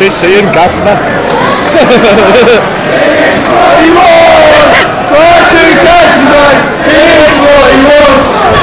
He's seeing Governor. It's what he wants! Right to catch tonight! It's what he wants!